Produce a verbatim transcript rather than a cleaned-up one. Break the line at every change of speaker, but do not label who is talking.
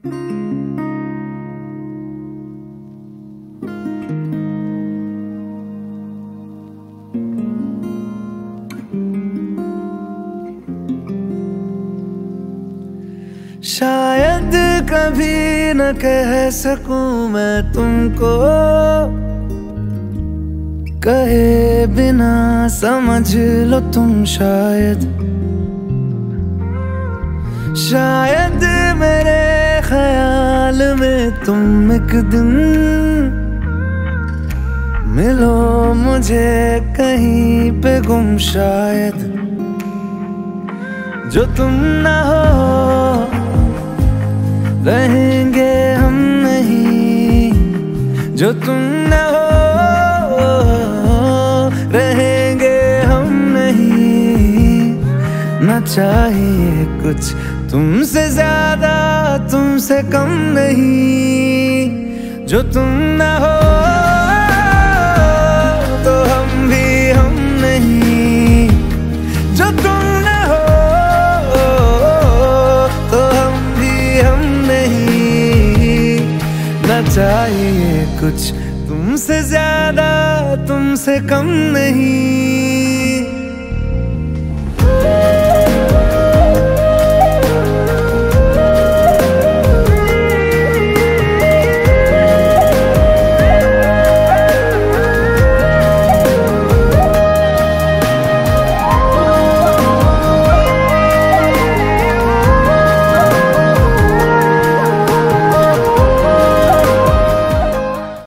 शायद कभी न कह सकूं मैं तुमको, कहे बिना समझ लो तुम शायद। शायद मेरे ख्याल में तुम एक दिन मिलो मुझे कहीं पे गुम शायद। जो तुम ना हो रहेंगे हम नहीं, जो तुम ना हो रहेंगे हम नहीं। ना चाहिए कुछ तुमसे ज्यादा तुमसे कम नहीं। जो तुम ना हो तो हम भी हम नहीं, जो तुम ना हो तो हम भी हम नहीं। ना चाहिए कुछ तुमसे ज्यादा तुमसे कम नहीं।